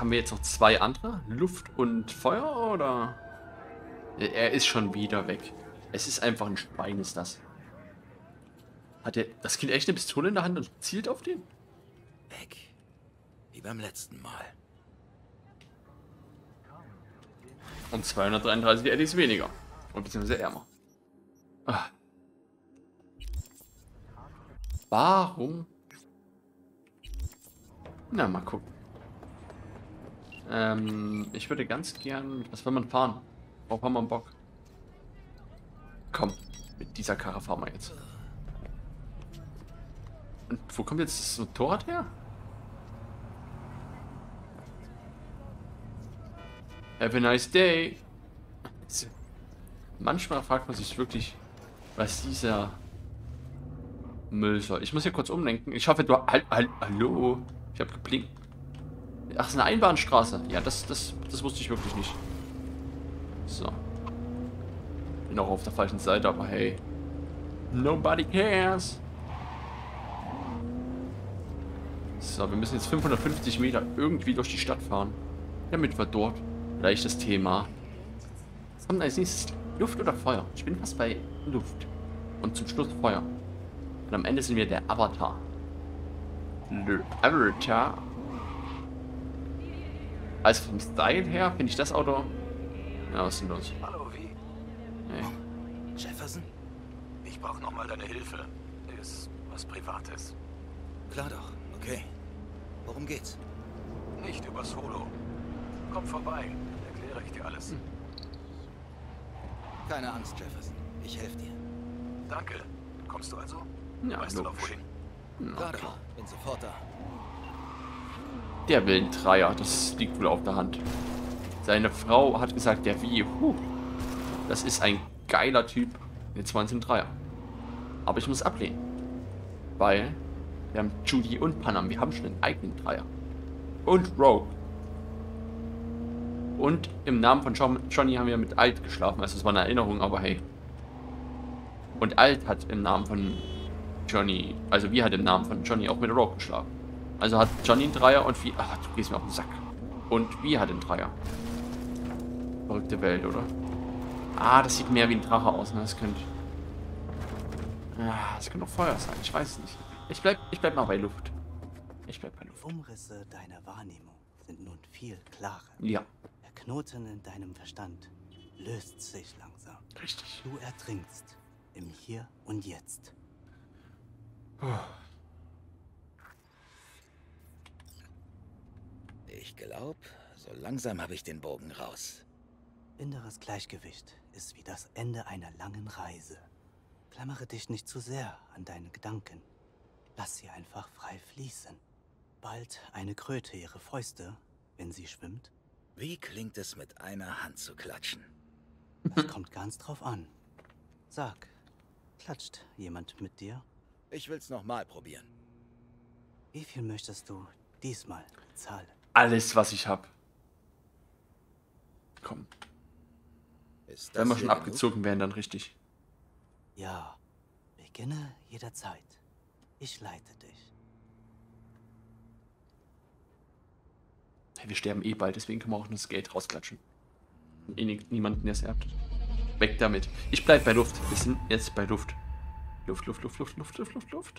haben wir jetzt noch zwei andere? Luft und Feuer oder? Er ist schon wieder weg. Es ist einfach ein Schwein, ist das. Hat er das Kind echt eine Pistole in der Hand und zielt auf den? Weg. Wie beim letzten Mal. Und 233 Eddies weniger. Und beziehungsweise ärmer. Ah. Warum? Na, mal gucken. Ich würde ganz gern... Was will man fahren? Worauf haben wir Bock? Komm, mit dieser Karre fahren wir jetzt. Und wo kommt jetzt das Motorrad her? Have a nice day. Manchmal fragt man sich wirklich, was dieser Müll soll. Ich muss hier kurz umlenken. Ich hoffe, du... Hallo? Ich habe geblinkt. Ach, es ist eine Einbahnstraße. Ja, das wusste ich wirklich nicht. So. Bin auch auf der falschen Seite, aber hey. Nobody cares. So, wir müssen jetzt 550 Meter irgendwie durch die Stadt fahren. Damit wir dort gleich das Thema... Was kommt als nächstes? Luft oder Feuer? Ich bin fast bei Luft. Und zum Schluss Feuer. Und am Ende sind wir der Avatar. Der Avatar. Also vom Style her finde ich das Auto... Ja, was ist denn los? Hallo, wie? Nee. Jefferson? Ich brauche nochmal deine Hilfe. Ist was Privates. Klar doch. Okay. Worum geht's? Nicht über Solo. Komm vorbei, erkläre ich dir alles. Keine Angst, Jefferson. Ich helfe dir. Danke. Kommst du also? Ja, Weißt du noch logisch. wohin? Klar doch. Bin sofort da. Der will einen Dreier, das liegt wohl auf der Hand. Seine Frau hat gesagt, der wie, das ist ein geiler Typ. Jetzt wollen sie einen Dreier. Aber ich muss ablehnen. Weil wir haben Judy und Panam, wir haben schon einen eigenen Dreier. Und Rogue. Und im Namen von Johnny haben wir mit Alt geschlafen. Also es war eine Erinnerung, aber hey. Und Alt hat im Namen von Johnny, also wir hat im Namen von Johnny auch mit Rogue geschlafen. Also hat Johnny einen Dreier und wie... Ach, du gehst mir auf den Sack. Und wie hat einen Dreier. Verrückte Welt, oder? Ah, das sieht mehr wie ein Drache aus, ne? Das könnte... Ah, das könnte auch Feuer sein. Ich weiß es nicht. Ich bleib mal bei Luft. Ich bleib bei Die Luft. Umrisse deiner Wahrnehmung sind nun viel klarer. Ja, Der Knoten in deinem Verstand löst sich langsam. richtig. Du ertrinkst im Hier und Jetzt. Ich glaube, so langsam habe ich den Bogen raus. Inneres Gleichgewicht ist wie das Ende einer langen Reise. Klammere dich nicht zu sehr an deine Gedanken. Lass sie einfach frei fließen. Bald eine Kröte ihre Fäuste, wenn sie schwimmt. Wie klingt es, mit einer Hand zu klatschen? Das kommt ganz drauf an. Sag, klatscht jemand mit dir? Ich will's nochmal probieren. Wie viel möchtest du diesmal zahlen? Alles, was ich hab. Komm. Ist Wenn wir das schon hier abgezogen wären, dann richtig. Ja, beginne jederzeit. Ich leite dich. Hey, wir sterben eh bald, deswegen können wir auch nur das Geld rausklatschen. Niemanden, der es erbt. Weg damit. Ich bleib bei Luft. Wir sind jetzt bei Luft. Luft, Luft, Luft, Luft, Luft, Luft, Luft, Luft.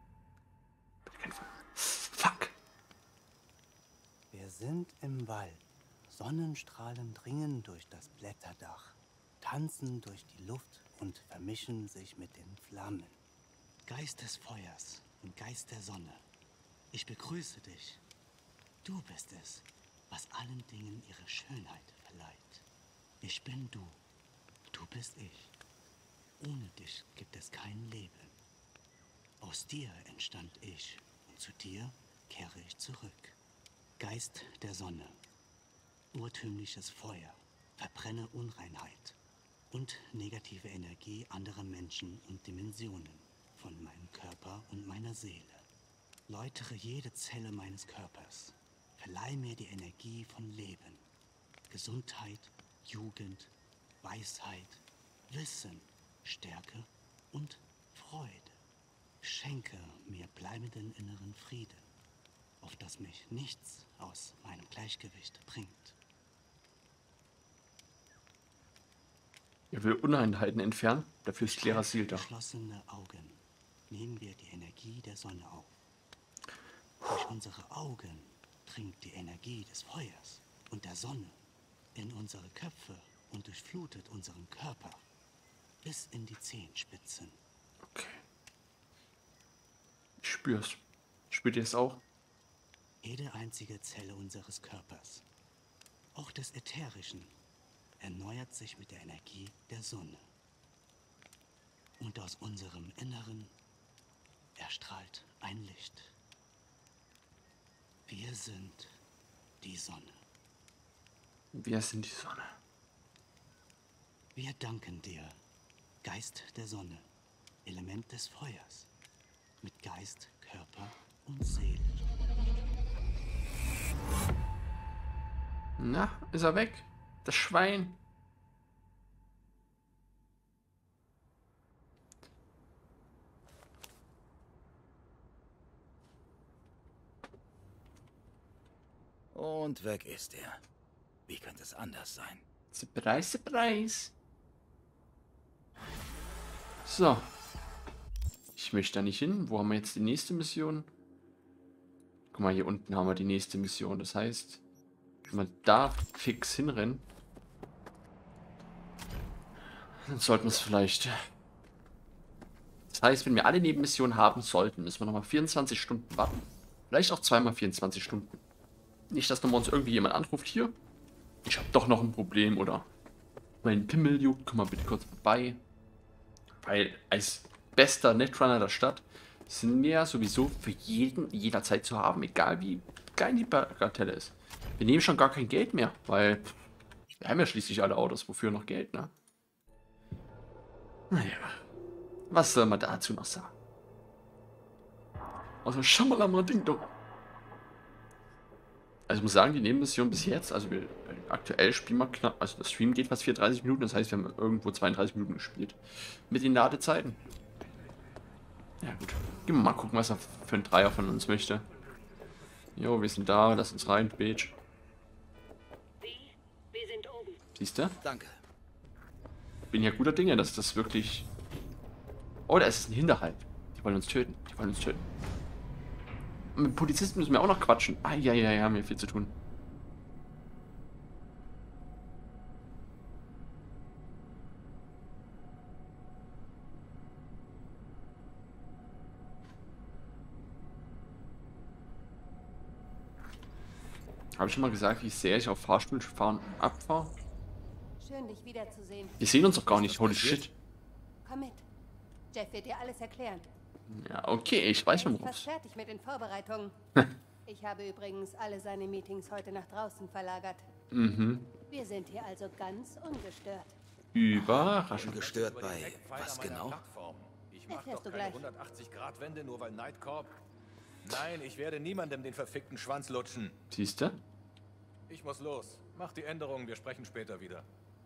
Fuck. Wir sind im Wald. Sonnenstrahlen dringen durch das Blätterdach, tanzen durch die Luft und vermischen sich mit den Flammen. Geist des Feuers und Geist der Sonne, ich begrüße dich. Du bist es, was allen Dingen ihre Schönheit verleiht. Ich bin du, du bist ich. Ohne dich gibt es kein Leben. Aus dir entstand ich und zu dir kehre ich zurück. Geist der Sonne, urtümliches Feuer, verbrenne Unreinheit und negative Energie anderer Menschen und Dimensionen von meinem Körper und meiner Seele. Läutere jede Zelle meines Körpers, verleih mir die Energie von Leben, Gesundheit, Jugend, Weisheit, Wissen, Stärke und Freude. Schenke mir bleibenden inneren Frieden. auf das mich nichts aus meinem Gleichgewicht bringt. Er will Uneinheiten entfernen, dafür ist Klerasil da. Geschlossene Augen nehmen wir die Energie der Sonne auf. Durch unsere Augen dringt die Energie des Feuers und der Sonne in unsere Köpfe und durchflutet unseren Körper bis in die Zehenspitzen. Okay. Ich spür's. Spürt ihr es auch? Jede einzige Zelle unseres Körpers, auch des Ätherischen, erneuert sich mit der Energie der Sonne. Und aus unserem Inneren erstrahlt ein Licht. Wir sind die Sonne. Wir sind die Sonne. Wir danken dir, Geist der Sonne, Element des Feuers, mit Geist, Körper und Seele. Na, ist er weg? Das Schwein. Und weg ist er. Wie könnte es anders sein? Surprise, surprise. So. Ich möchte da nicht hin. Wo haben wir jetzt die nächste Mission? Guck mal, hier unten haben wir die nächste Mission. Das heißt, wenn wir da fix hinrennen, dann sollten wir es vielleicht... Das heißt, wenn wir alle Nebenmissionen haben sollten, müssen wir nochmal 24 Stunden warten. Vielleicht auch zweimal 24 Stunden. Nicht, dass nochmal uns irgendwie jemand anruft, hier, ich habe doch noch ein Problem oder mein Pimmel juckt, komm mal bitte kurz vorbei. Weil als bester Netrunner der Stadt sind wir ja sowieso für jeden jederzeit zu haben, egal wie klein die Bagatelle ist. Wir nehmen schon gar kein Geld mehr, weil wir haben ja schließlich alle Autos, wofür noch Geld, ne? Naja, was soll man dazu noch sagen? Also Schamalama Ding Dong. Also ich muss sagen, die Nebenmission bis jetzt, also wir aktuell spielen wir knapp, also das Stream geht fast 34 Minuten, das heißt, wir haben irgendwo 32 Minuten gespielt. Mit den Ladezeiten. Ja gut, gehen wir mal gucken, was er für ein Dreier von uns möchte. Jo, wir sind da, lass uns rein, Bitch. Wir sind oben. Siehst du? Danke. Bin ja guter Dinge, dass das wirklich... Oh, da ist ein Hinterhalt. Die wollen uns töten, die wollen uns töten. Mit Polizisten müssen wir auch noch quatschen. Ah, ja, haben wir viel zu tun. Habe ich schon mal gesagt, wie sehr ich auf Fahrstuhlfahren abfahre? Schön, dich wiederzusehen. Wir sehen uns doch gar nicht, holy shit. Komm mit. Jeff wird dir alles erklären. Ja, okay, ich weiß schon, Ich bin worauf. fast fertig mit den Vorbereitungen. Ich habe übrigens alle seine Meetings heute nach draußen verlagert. Wir sind hier also ganz ungestört. Überraschend. Gestört bei was genau? Ich mach Erfährst doch du keine gleich. 180-Grad-Wende, nur weil Nightcorp... Nein, ich werde niemandem den verfickten Schwanz lutschen. Siehst du? Ich muss los. Mach die Änderungen, wir sprechen später wieder.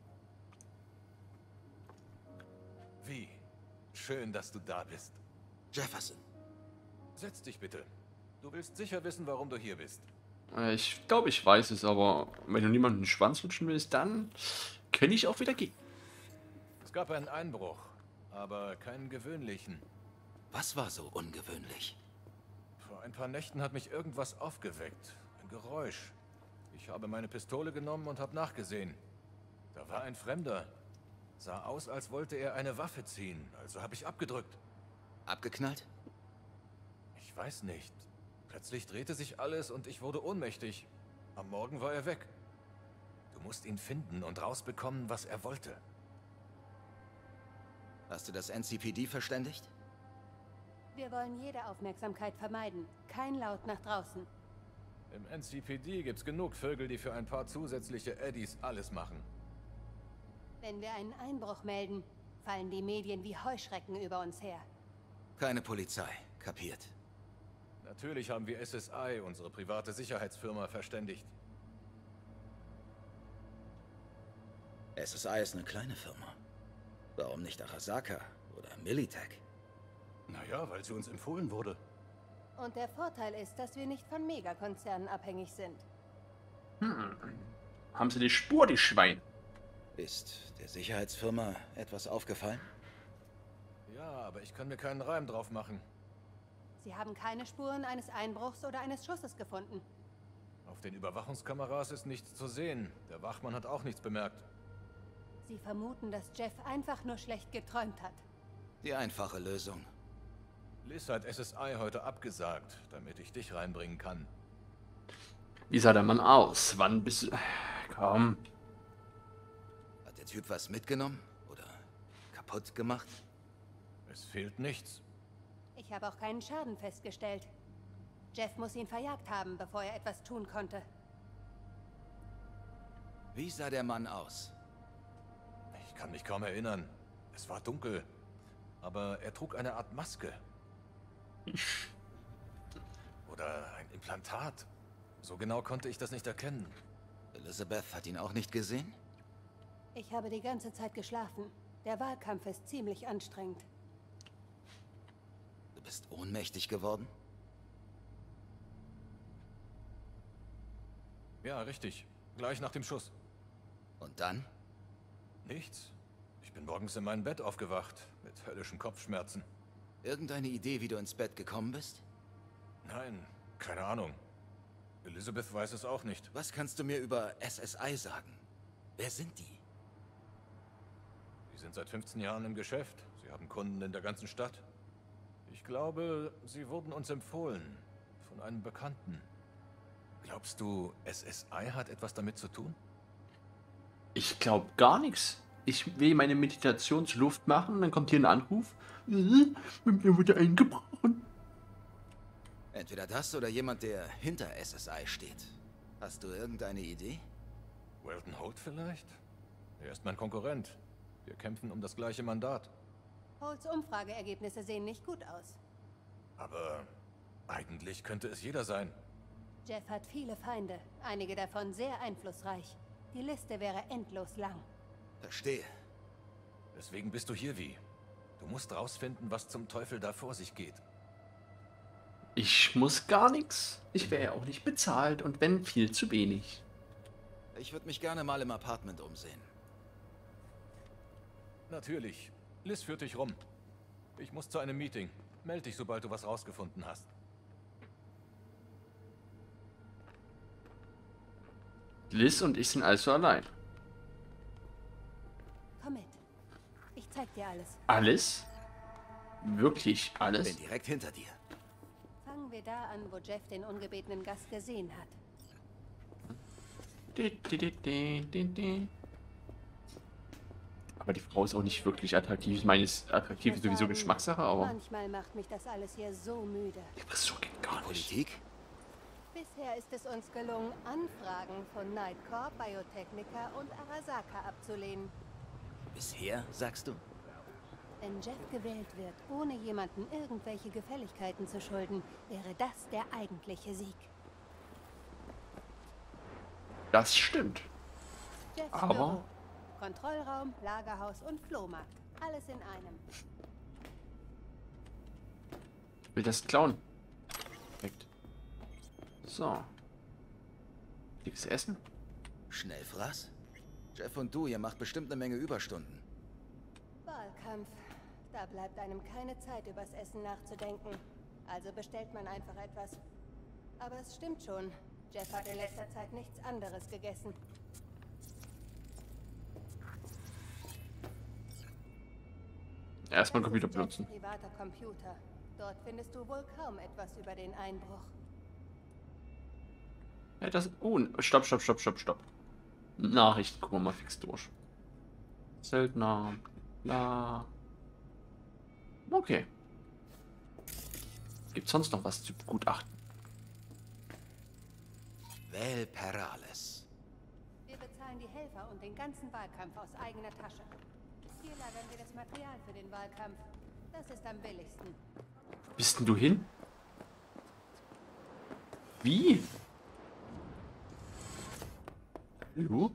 Wie? Schön, dass du da bist. Jefferson. Setz dich bitte. Du willst sicher wissen, warum du hier bist. Ich glaube, ich weiß es, aber wenn du niemanden den Schwanz lutschen willst, dann kann ich auch wieder gehen. Es gab einen Einbruch, aber keinen gewöhnlichen. Was war so ungewöhnlich? Vor ein paar Nächten hat mich irgendwas aufgeweckt. Ein Geräusch. Ich habe meine Pistole genommen und habe nachgesehen. Da war ein Fremder. Sah aus, als wollte er eine Waffe ziehen, also habe ich abgedrückt. Abgeknallt? Ich weiß nicht. Plötzlich drehte sich alles und ich wurde ohnmächtig. Am Morgen war er weg. Du musst ihn finden und rausbekommen, was er wollte. Hast du das NCPD verständigt? Wir wollen jede Aufmerksamkeit vermeiden. Kein Laut nach draußen. Im NCPD gibt's genug Vögel, die für ein paar zusätzliche Eddies alles machen. Wenn wir einen Einbruch melden, fallen die Medien wie Heuschrecken über uns her. Keine Polizei. Kapiert. Natürlich haben wir SSI, unsere private Sicherheitsfirma, verständigt. SSI ist eine kleine Firma. Warum nicht Arasaka oder Militech? Naja, weil sie uns empfohlen wurde. Und der Vorteil ist, dass wir nicht von Megakonzernen abhängig sind. Haben sie die Spur, die Schweine? Ist der Sicherheitsfirma etwas aufgefallen? Ja, aber ich kann mir keinen Reim drauf machen. Sie haben keine Spuren eines Einbruchs oder eines Schusses gefunden. Auf den Überwachungskameras ist nichts zu sehen. Der Wachmann hat auch nichts bemerkt. Sie vermuten, dass Jeff einfach nur schlecht geträumt hat. Die einfache Lösung. Liz hat SSI heute abgesagt, damit ich dich reinbringen kann. Wie sah der Mann aus? Wann bist du... Komm. Hat der Typ was mitgenommen? Oder kaputt gemacht? Es fehlt nichts. Ich habe auch keinen Schaden festgestellt. Jeff muss ihn verjagt haben, bevor er etwas tun konnte. Wie sah der Mann aus? Ich kann mich kaum erinnern. Es war dunkel. Aber er trug eine Art Maske. Oder ein Implantat. So genau konnte ich das nicht erkennen. Elizabeth hat ihn auch nicht gesehen? Ich habe die ganze Zeit geschlafen. Der Wahlkampf ist ziemlich anstrengend. Du bist ohnmächtig geworden? Ja, richtig. Gleich nach dem Schuss. Und dann? Nichts. Ich bin morgens in meinem Bett aufgewacht, mit höllischen Kopfschmerzen. Irgendeine Idee, wie du ins Bett gekommen bist? Nein, keine Ahnung. Elizabeth weiß es auch nicht. Was kannst du mir über SSI sagen? Wer sind die? Sie sind seit 15 Jahren im Geschäft. Sie haben Kunden in der ganzen Stadt. Ich glaube, sie wurden uns empfohlen. Von einem Bekannten. Glaubst du, SSI hat etwas damit zu tun? Ich glaube gar nichts. Ich will meine Meditationsluft machen, dann kommt hier ein Anruf. Mir wurde eingebrochen. Entweder das oder jemand, der hinter SSI steht. Hast du irgendeine Idee? Weldon Holt vielleicht? Er ist mein Konkurrent. Wir kämpfen um das gleiche Mandat. Holts Umfrageergebnisse sehen nicht gut aus. Aber eigentlich könnte es jeder sein. Jeff hat viele Feinde, einige davon sehr einflussreich. Die Liste wäre endlos lang. Verstehe. Deswegen bist du hier, wie? Du musst rausfinden, was zum Teufel da vor sich geht. Ich muss gar nichts. Ich wäre ja auch nicht bezahlt und wenn, viel zu wenig. Ich würde mich gerne mal im Apartment umsehen. Natürlich. Liz führt dich rum. Ich muss zu einem Meeting. Meld dich, sobald du was rausgefunden hast. Liz und ich sind also allein. Komm mit. Ich zeig dir alles. Alles? Wirklich alles? Bin direkt hinter dir. Fangen wir da an, wo Jeff den ungebetenen Gast gesehen hat. Aber die Frau ist auch nicht wirklich attraktiv. Ich meine, attraktiv ist sowieso Geschmackssache, aber... Manchmal macht mich das alles hier so müde. Die Frisur geht gar nicht. Politik? Bisher ist es uns gelungen, Anfragen von Nightcorp, Biotechnica und Arasaka abzulehnen. Bisher, sagst du? Wenn Jeff gewählt wird, ohne jemanden irgendwelche Gefälligkeiten zu schulden, wäre das der eigentliche Sieg. Das stimmt. Jeffs Aber- Büro. Kontrollraum, Lagerhaus und Flohmarkt. Alles in einem. Ich will das klauen. Perfekt. So. Dickes Essen. Schnellfraß? Jeff und du, ihr macht bestimmt eine Menge Überstunden. Wahlkampf. Da bleibt einem keine Zeit, übers Essen nachzudenken. Also bestellt man einfach etwas. Aber es stimmt schon. Jeff hat in letzter Zeit nichts anderes gegessen. Erstmal Computer Das ist Jeffs benutzen. privater Computer. Dort findest du wohl kaum etwas über den Einbruch. Ja, das... Oh, stopp. Nachrichten, gucken wir mal fix durch. Söldner, bla. Okay. Gibt's sonst noch was zu begutachten? Val Perales. Wir bezahlen die Helfer und den ganzen Wahlkampf aus eigener Tasche. Hier lagern wir das Material für den Wahlkampf. Das ist am billigsten. Wo bist denn du hin? Wie? Hallo?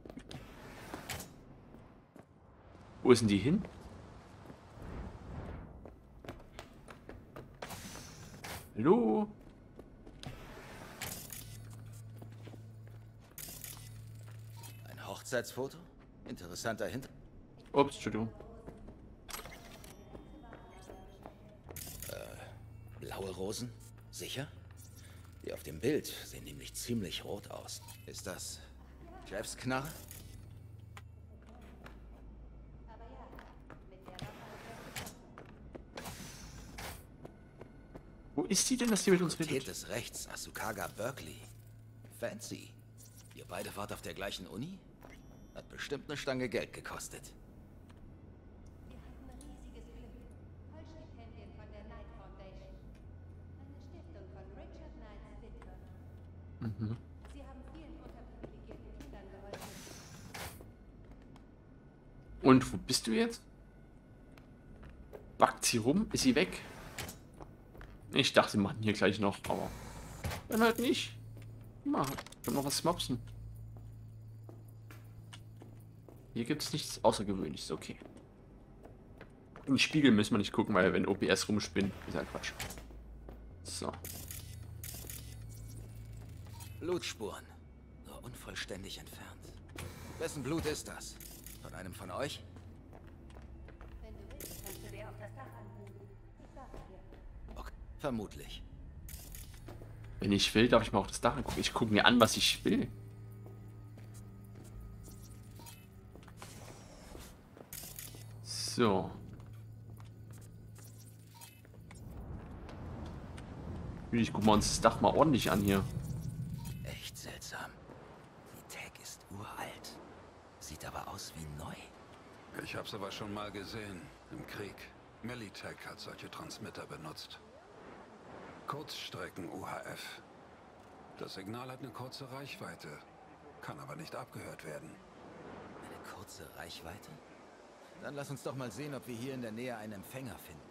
Wo ist denn die hin? Hallo? Ein Hochzeitsfoto? Interessanter Hintergrund. Ups, Entschuldigung. Blaue Rosen? Sicher? Die auf dem Bild sehen nämlich ziemlich rot aus. Ist das Jeffs Knarre? Wo ist die denn, dass die mit uns Fakultät redet? des Rechts, Asukaga Berkeley. Fancy. Ihr beide wart auf der gleichen Uni? Hat bestimmt eine Stange Geld gekostet. Wir hatten riesiges Glück. Vollstipendien von der Knight Foundation. Eine Stiftung von Richard Knights Witwer. Sie haben vielen unterprivilegierten Kindern geholfen. Und wo bist du jetzt? Backt sie rum? Ist sie weg? Ich dachte, wir machen hier gleich noch, aber dann halt nicht. Mal, ich hab noch was mopsen. Hier gibt es nichts Außergewöhnliches, okay. Im Spiegel müssen wir nicht gucken, weil wenn OBS rumspinnt, ist ja Quatsch. So. Blutspuren. Nur unvollständig entfernt. Wessen Blut ist das? Von einem von euch? Wenn du willst, kannst du dir auf das Dach anlegen. Ich sage dir. Okay, vermutlich. Wenn ich will, darf ich mir auch das Dach angucken. Ich gucke mir an, was ich will. So. Ich gucken wir uns das Dach mal ordentlich an hier. Echt seltsam. Die Tag ist uralt. Sieht aber aus wie neu. Ich hab's aber schon mal gesehen. Im Krieg. Militech hat solche Transmitter benutzt. Kurzstrecken UHF. Das Signal hat eine kurze Reichweite. Kann aber nicht abgehört werden. Eine kurze Reichweite? Dann lass uns doch mal sehen, ob wir hier in der Nähe einen Empfänger finden.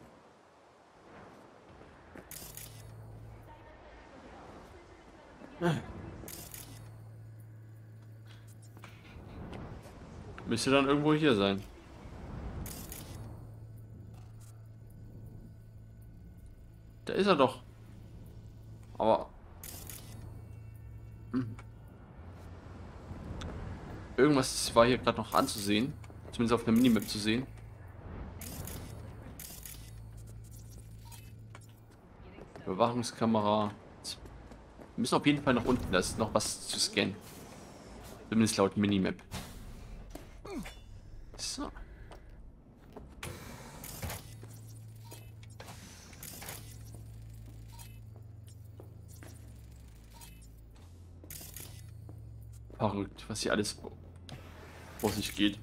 Müsste dann irgendwo hier sein. Da ist er doch. Aber... Irgendwas war hier gerade noch anzusehen. Zumindest auf der Minimap zu sehen. Überwachungskamera. Wir müssen auf jeden Fall nach unten. Da ist noch was zu scannen. Zumindest laut Minimap. So. Verrückt, was hier alles vor sich geht.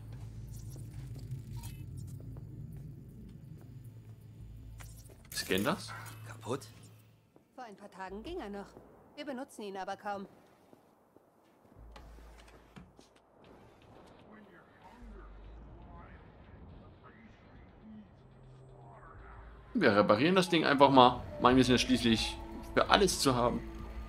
Scan das? Kaputt? Vor ein paar Tagen ging er noch. Wir benutzen ihn aber kaum. Wir reparieren das Ding einfach mal. Meinen wir sind ja schließlich für alles zu haben.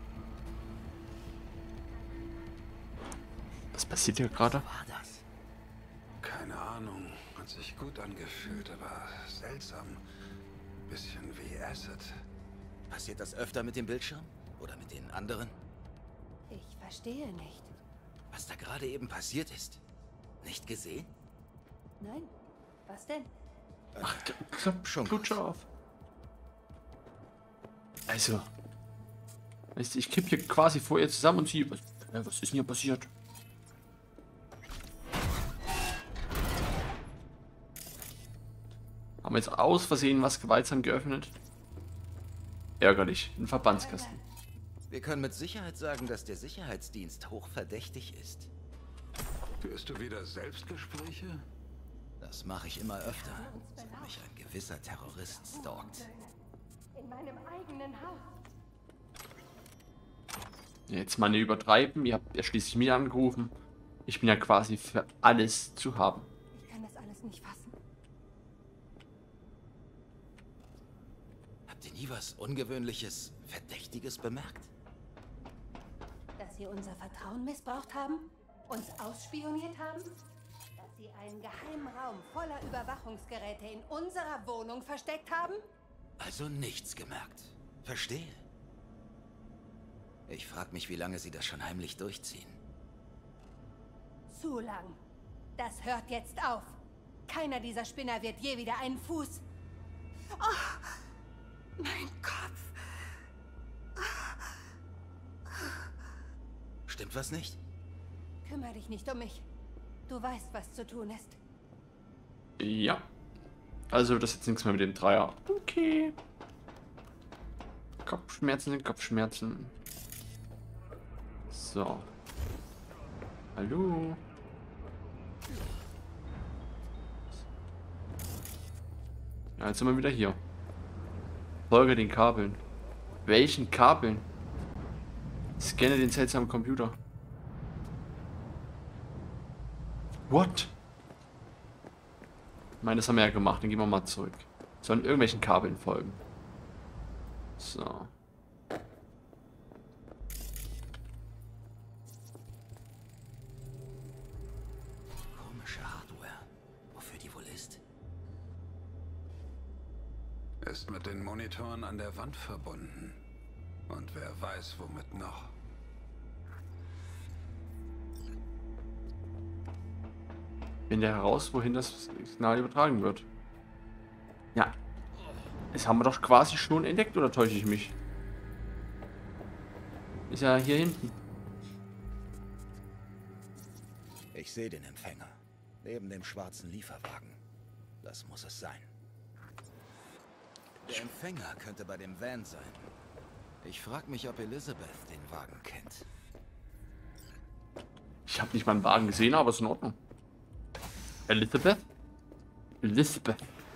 Was passiert hier gerade? War das? Keine Ahnung. Hat sich gut angefühlt, aber seltsam. Bisschen wie Acid. Passiert das öfter mit dem Bildschirm? Oder mit den anderen? Ich verstehe nicht. Was da gerade eben passiert ist? Nicht gesehen? Nein. Was denn? Ach, Schon gut schon auf. Also. Weißt du, ich kipp hier quasi vor ihr zusammen und sie. Was ist denn hier passiert? Haben wir jetzt aus Versehen was gewaltsam geöffnet? Ärgerlich. Ein Verbandskasten. Wir können mit Sicherheit sagen, dass der Sicherheitsdienst hochverdächtig ist. Führst du wieder Selbstgespräche? Das mache ich immer öfter, wenn mich ein gewisser Terrorist stalkt. In meinem eigenen Haus. Jetzt mal nicht übertreiben. Ihr habt ja schließlich mich angerufen. Ich bin ja quasi für alles zu haben. Ich kann das alles nicht fassen. Habt ihr nie was Ungewöhnliches, Verdächtiges bemerkt? Dass sie unser Vertrauen missbraucht haben? Uns ausspioniert haben? Dass sie einen geheimen Raum voller Überwachungsgeräte in unserer Wohnung versteckt haben? Also nichts gemerkt. Verstehe. Ich frage mich, wie lange sie das schon heimlich durchziehen. Zu lang. Das hört jetzt auf. Keiner dieser Spinner wird je wieder einen Fuß... Oh, mein Kopf. Stimmt was nicht? Kümmere dich nicht um mich. Du weißt, was zu tun ist. Ja. Also wird das jetzt nichts mehr mit dem Dreier. Okay. Kopfschmerzen sind Kopfschmerzen. So. Hallo. Ja, jetzt sind wir wieder hier. Folge den Kabeln. Welchen Kabeln? Scanne den seltsamen Computer. What? Ich meine, das haben wir ja gemacht. Dann gehen wir mal zurück. Sollen irgendwelchen Kabeln folgen. So. Komische Hardware. Wofür die wohl ist? Ist mit den Monitoren an der Wand verbunden. Und wer weiß, womit noch. Finde heraus, wohin das Signal übertragen wird. Ja. Das haben wir doch quasi schon entdeckt, oder täusche ich mich? Ist ja hier hinten. Ich sehe den Empfänger. Neben dem schwarzen Lieferwagen. Das muss es sein. Der Empfänger könnte bei dem Van sein. Ich frage mich, ob Elizabeth den Wagen kennt. Ich habe nicht mal einen Wagen gesehen, aber ist in Ordnung. Elizabeth? Elizabeth.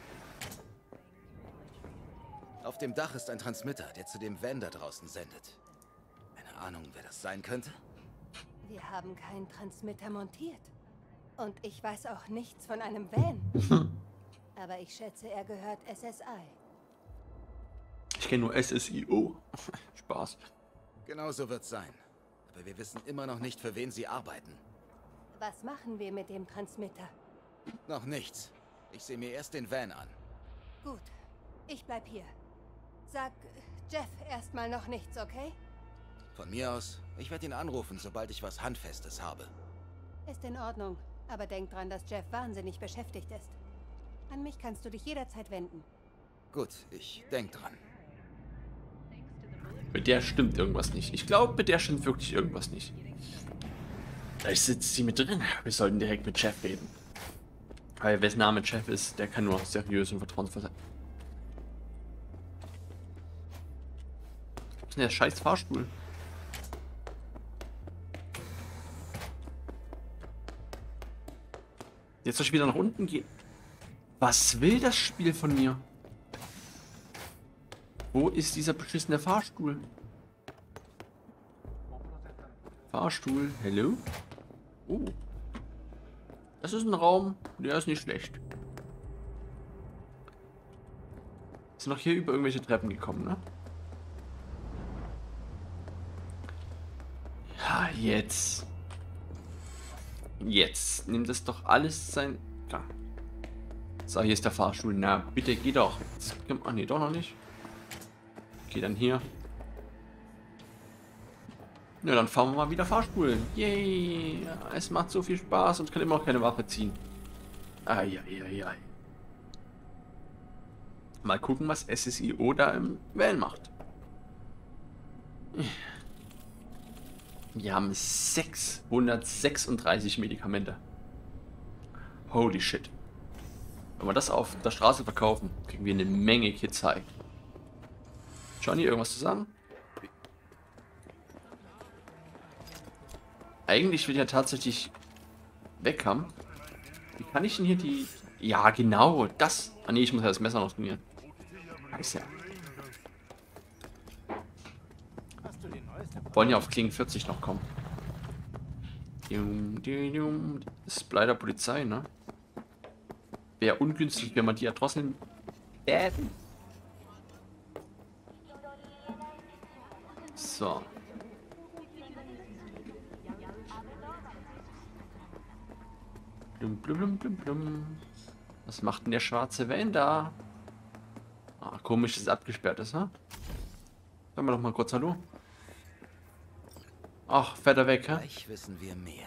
Auf dem Dach ist ein Transmitter, der zu dem Van da draußen sendet. Eine Ahnung, wer das sein könnte? Wir haben keinen Transmitter montiert. Und ich weiß auch nichts von einem Van. Aber ich schätze, er gehört SSI. Ich kenne nur SSIO. Spaß. Genau so wird's sein. Aber wir wissen immer noch nicht, für wen sie arbeiten. Was machen wir mit dem Transmitter? Noch nichts. Ich sehe mir erst den Van an. Gut, ich bleib hier. Sag Jeff erstmal noch nichts, okay? Von mir aus, ich werde ihn anrufen, sobald ich was Handfestes habe. Ist in Ordnung, aber denk dran, dass Jeff wahnsinnig beschäftigt ist. An mich kannst du dich jederzeit wenden. Gut, ich denk dran. Mit der stimmt irgendwas nicht. Ich glaube, mit der stimmt wirklich irgendwas nicht. Da sitzt sie mit drin. Wir sollten direkt mit Jeff reden. Weil wessen Name Jeff ist, der kann nur seriös und vertrauensvoll sein. Was ist denn der scheiß Fahrstuhl? Jetzt soll ich wieder nach unten gehen. Was will das Spiel von mir? Wo ist dieser beschissene Fahrstuhl? Fahrstuhl, hello? Oh. Das ist ein Raum, der ist nicht schlecht. Sind noch hier über irgendwelche Treppen gekommen, ne? Ja, jetzt. Jetzt nimmt es doch alles sein... Ja. So, hier ist der Fahrstuhl. Na, bitte, geh doch. Ach nee, doch noch nicht. Okay, dann hier. Ja, dann fahren wir mal wieder Fahrstuhl. Yay! Ja, es macht so viel Spaß und kann immer auch keine Waffe ziehen. Eieiei. Mal gucken, was SSIO da im Van macht. Wir haben 636 Medikamente. Holy shit. Wenn wir das auf der Straße verkaufen, kriegen wir eine Menge Kids high. Johnny, irgendwas zu sagen? Eigentlich will ich ja tatsächlich weg haben. Wie kann ich denn hier die... Ja, genau, das... Ah ne, ich muss ja das Messer noch trainieren. Scheiße. Wollen ja auf Klingen 40 noch kommen. Das ist leider Polizei, ne? Wäre ungünstig, wenn man die Erdrosseln werden. So. Blum, blum, blum, blum, blum. Was macht denn der schwarze Van da? Ah, komisch, dass es abgesperrt ist, ne? Sagen wir doch mal kurz Hallo. Ach, fährt er weg, hä? Gleich wissen wir mehr.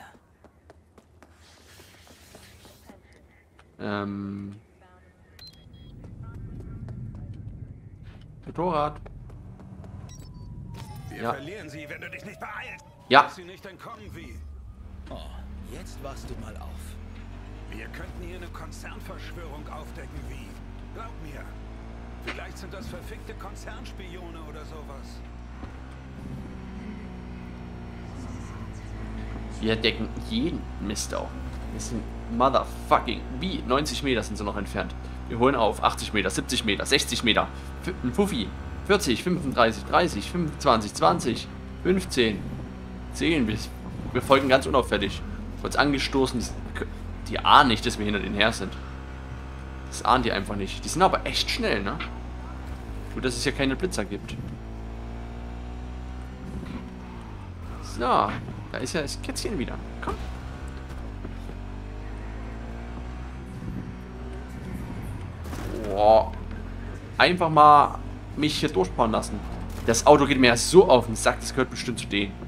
Motorrad. Wir Ja. verlieren sie, wenn du dich nicht beeilst. Ja. Lass sie nicht entkommen, wie. Oh, jetzt wachst du mal auf. Wir könnten hier eine Konzernverschwörung aufdecken, wie. Glaub mir. Vielleicht sind das verfickte Konzernspione oder sowas. Wir decken jeden Mist auf. Wir sind motherfucking... Wie? 90 Meter sind sie noch entfernt. Wir holen auf 80 Meter, 70 Meter, 60 Meter. Ein Fuffi. 40, 35, 30, 25, 20, 15. 10. Wir folgen ganz unauffällig. Kurz angestoßen. Die ahnen nicht, dass wir hinter denen her sind. Das ahnen die einfach nicht. Die sind aber echt schnell, ne? Gut, dass es hier keine Blitzer gibt. So. Da ist ja das Kätzchen wieder. Komm. Boah. Einfach mal mich hier durchfahren lassen. Das Auto geht mir ja so auf den Sack, das gehört bestimmt zu denen.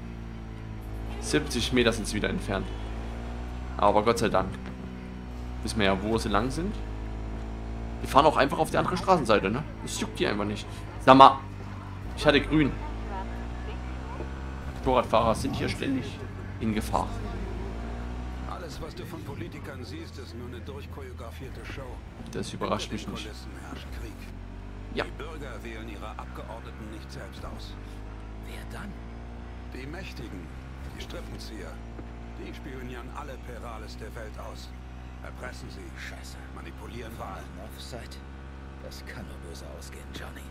70 Meter sind sie wieder entfernt. Aber Gott sei Dank. Wissen wir ja, wo sie lang sind. Die fahren auch einfach auf die andere Straßenseite, ne? Das juckt die einfach nicht. Sag mal, ich hatte grün. Motorradfahrer sind hier ständig in Gefahr. Alles, was du von Politikern siehst, ist nur eine durchchoreografierte Show. Das überrascht mich Hinter den nicht. Kulissen herrscht Krieg. Ja. Die Bürger wählen ihre Abgeordneten nicht selbst aus. Wer dann? Die Mächtigen, die Strippenzieher, die spionieren alle Perales der Welt aus. Erpressen sie, Scheiße. manipulieren Wahlen. Ein Offside? Das kann nur böse ausgehen, Johnny.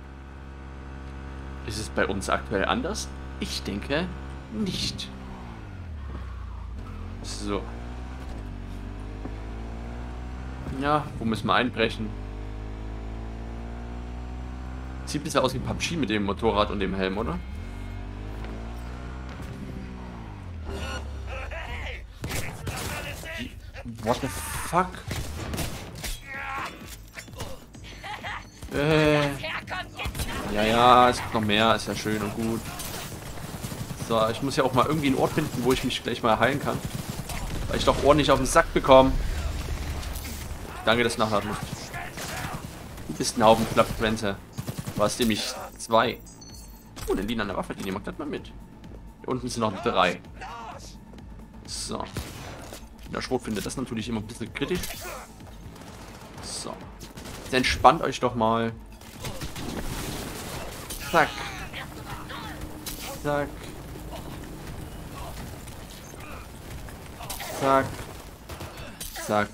Ist es bei uns aktuell anders? Ich denke nicht. So. Ja, wo müssen wir einbrechen? Sieht ein bisschen aus wie PUBG mit dem Motorrad und dem Helm, oder? What the fuck? Ja, es gibt noch mehr, ist ja schön und gut. So, ich muss ja auch mal irgendwie einen Ort finden, wo ich mich gleich mal heilen kann. Weil ich doch ordentlich auf den Sack bekomme. Danke, das Nachladen. Du bist ein Haufen Klappgrenze. Du hast nämlich 2. Oh, eine lila Waffe, die nehmen wir gleich mal mit. Hier unten sind noch 3. So. Wenn der Schrot findet das natürlich immer ein bisschen kritisch. So. Jetzt entspannt euch doch mal. Zack. Zack. Zack. Zack.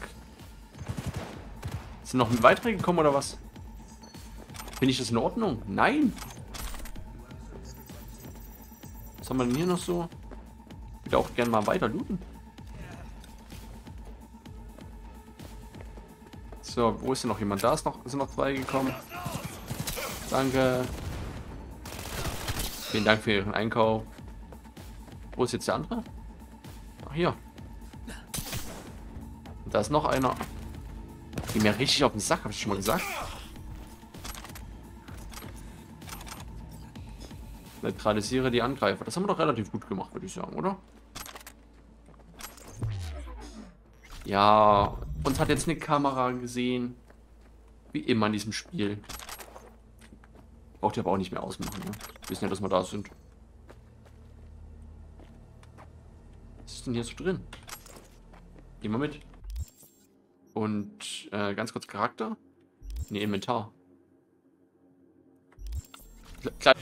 Sind noch weitere gekommen oder was? Finde ich das in Ordnung? Nein. Was haben wir denn hier noch so? Ich würde auch gerne mal weiter looten. So, wo ist denn noch jemand? Da ist noch, sind noch 2 gekommen. Danke. Vielen Dank für Ihren Einkauf. Wo ist jetzt der andere? Ach, hier. Da ist noch einer. Geht mir richtig auf den Sack, habe ich schon mal gesagt. Neutralisiere die Angreifer. Das haben wir doch relativ gut gemacht, würde ich sagen, oder? Ja, uns hat jetzt eine Kamera gesehen. Wie immer in diesem Spiel. Braucht ihr aber auch nicht mehr ausmachen, ne? Wir wissen ja, dass wir da sind. Was ist denn hier so drin? Gehen wir mit. Und ganz kurz Charakter. Ne, Inventar. Klar.